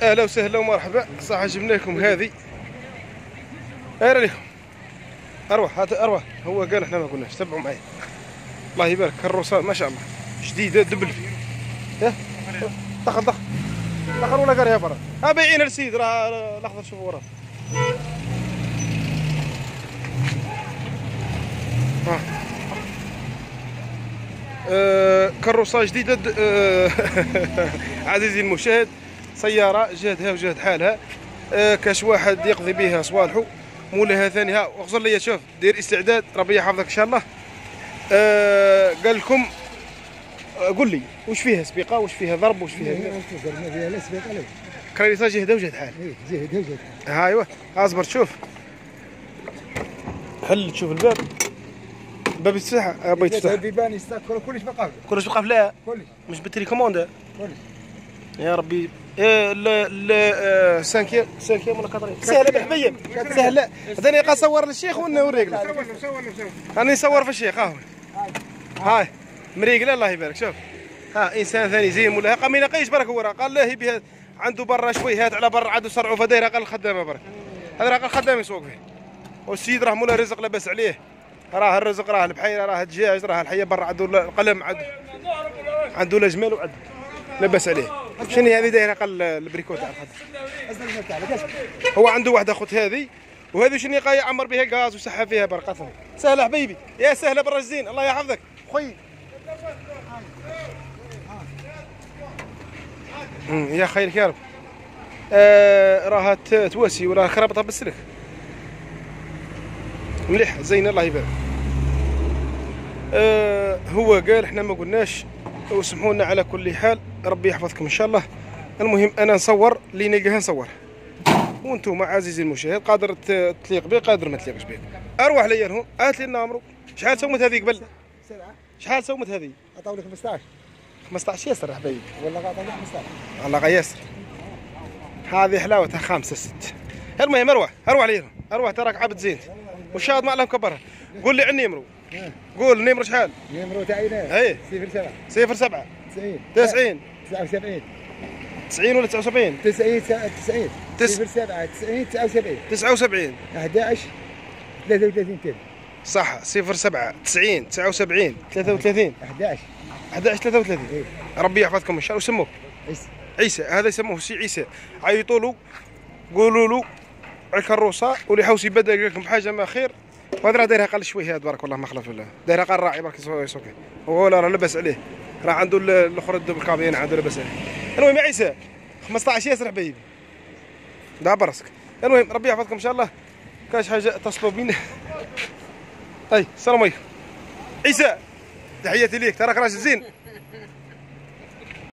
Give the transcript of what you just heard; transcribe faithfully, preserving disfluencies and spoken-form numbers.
اهلا وسهلا ومرحبا. صح جبنا لكم هذه ايرا لكم اروح هات اروح. هو قال احنا ما قلناش، تبعوا معي. الله يبارك. كروسه ما شاء الله جديده دبل فيه. ها دخل دخل دخل ولا قال يا برا. ها بايعين السيد راه الاخضر شوفوا وراه. ها أه كروسه جديده. أه عزيزي المشاهد، سياره جهدها وجهد حالها. أه كاش واحد يقضي بها صوالحه. مولاها ثاني ها اغزر لي شوف دير استعداد ربي يحفظك ان شاء الله. أه قال لكم أه قول لي واش فيها سبيقه واش فيها ضرب واش فيها؟ ما فيها لا سبيقه لا كريسه جهدها وجهد حال. ايه جهدها وجهد حال. ها ايوا اصبر تشوف. حل تشوف الباب. الباب يتفتح. ابغى يتفتح. البيبان يستكروا كلش بقى. كلش بقى لا كلش مش بتري كوموند. كلش يا ربي. ايه لا لا سانكيام سانكيام ولا كاترين سهله بحبيب سهله. هذاني قا صور للشيخ ونوريك له. صور صور صور راني نصور في الشيخ. ها هو هاي مريقله الله يبارك. شوف ها انسان ثاني زين مولاها قام ينقيش برك. هو راه قال له يبي عنده برا شوي هات على برا عاد صرعوا فدايره قال الخدامه برك. هذا راه قال الخدام يسوق فيه. والسيد راه مولا رزق لاباس عليه. راه الرزق راه البحيره راه الدجاج راه الحيه برا عنده القلم عنده عنده الجمال وعنده لاباس عليه. شنو هذه دايره قال البريكوت تاع الخدام. هو عنده واحده اخت هذه وهذه شنو قا يعمر بها غاز وسحب فيها برقه. سهله حبيبي يا سهله برا الزين. الله يحفظك خويا. يا خيرك يا رب. آه راها تواسي ولا خربطها بالسلك مليح زين الله يبارك. آه هو قال احنا ما قلناش وسمحوا لنا على كل حال. ربي يحفظكم ان شاء الله. المهم انا نصور اللي نلقاها نصور وانتم عزيزي المشاهد قادر تليق به قادر ما تليقش به. اروح ليا لهم هات لي النامرو. شحال سومت هذه قبل؟ سرعه شحال سومت هذه؟ عطاو لك خمسطاش خمسطاش ياسر حبيبي ولا عطاو لك خمسطاش. الله ياسر. هذه حلاوتها خمسة ست. المهم اروح اروح ليا اروح تراك عبد زين والشاهد ما لهم كبرها. قول لي على النيمرو. قول النيمرو شحال؟ النيمرو تاعنا اي صفر سبعة صفر سبعة تسعين تسعين تسعة وسبعين تسعين ولا تسعة وسبعين؟ تسعين تسعين تس- صفر سبعة تسعين تسعة وسبعين تسعة وسبعين أحد عشر ثلاثة وثلاثين كيلو. صح. صفر سبعة تسعين تسعة وسبعين ثلاثة وثلاثين أحد عشر أحد عشر ثلاثة وثلاثين. إيه. ربي يحفظكم ان شاء الله. وسموه عيسى عيسى. هذا يسموه سي عيسى. عيطوا له قولوا له على كروسه واللي حوس يبدا يقول لكم بحاجه ما خير. وهذا راه دايرها قال شوي هذا تبارك الله ما خلف الله. دايرها قال راعي برك يسوق. هو راه لبس عليه راه عنده الاخر الدبل كابين عنده لبس عليه. المهم يا عيسى خمسطاش ياسر حبيبي دابا راسك. المهم ربي يحفظكم ان شاء الله. كاش حاجه اتصلوا بينا. اي السلام عليكم عيسى تحياتي ليك تراك راجل زين.